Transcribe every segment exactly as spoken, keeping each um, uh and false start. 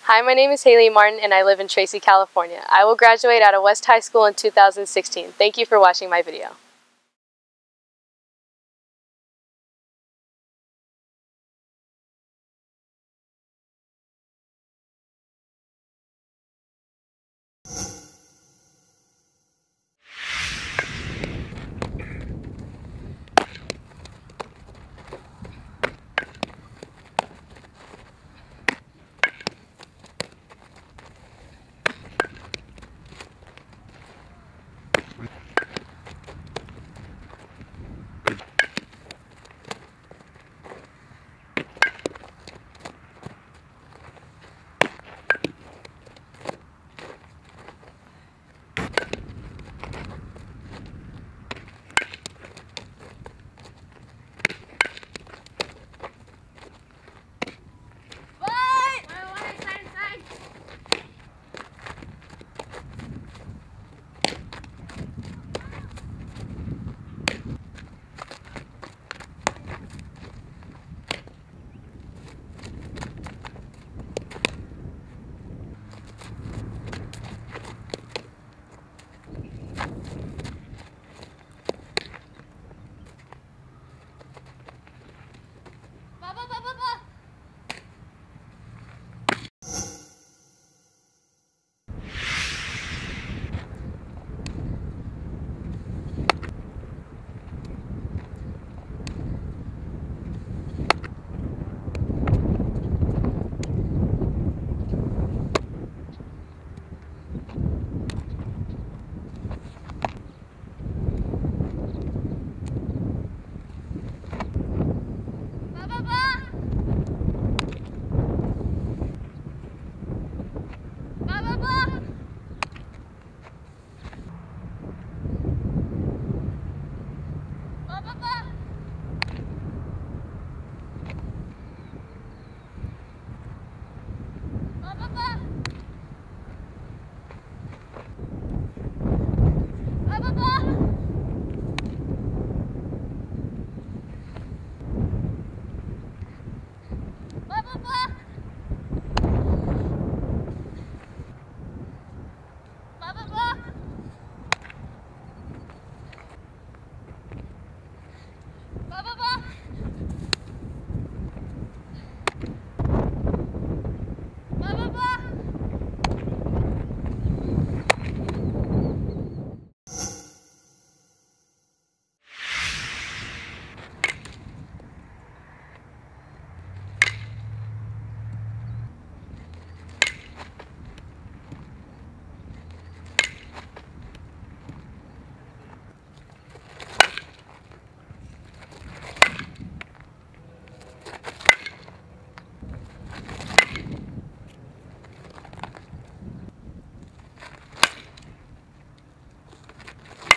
Hi, my name is Haley Martin and I live in Tracy, California. I will graduate out of West High School in two thousand sixteen. Thank you for watching my video.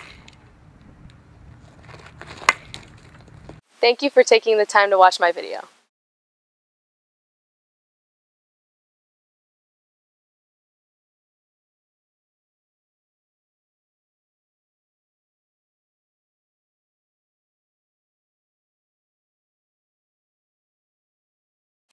Thank you for taking the time to watch my video.